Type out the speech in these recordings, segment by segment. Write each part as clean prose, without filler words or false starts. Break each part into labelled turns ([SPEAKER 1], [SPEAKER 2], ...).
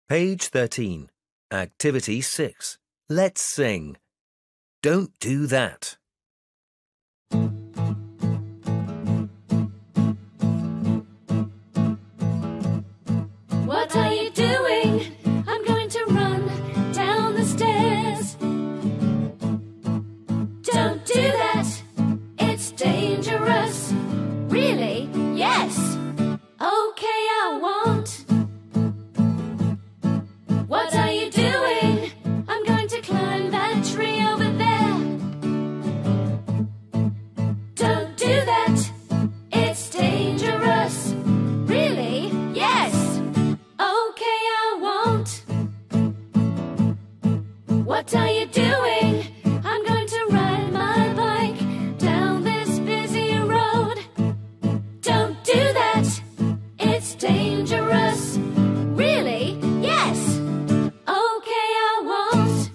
[SPEAKER 1] Page 13. Activity 6. Let's sing. Don't do that.
[SPEAKER 2] What are you doing? I'm going to run down the stairs. Don't do that. It's dangerous. Really? Yes. Okay, I won't. What are you doing? I'm going to climb that tree over there. Don't do that. It's dangerous. Really? Yes. Okay, I won't. What are you doing? I'm going to ride my bike down this busy road. Don't do that. It's dangerous. Really? Yes. Okay, I won't.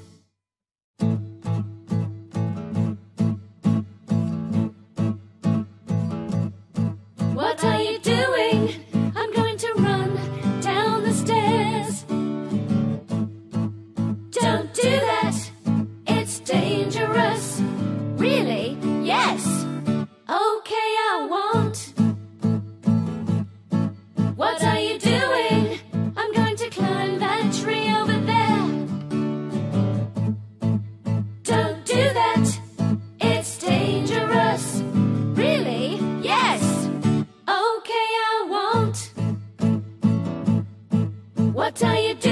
[SPEAKER 2] What are you doing? I'm going to run down the stairs. Don't do that. It's dangerous. Really? Yes. Okay, I won't. What are you doing? I'm going to climb that tree over there. Don't do that. It's dangerous. Really? Yes. Okay, I won't. What are you doing?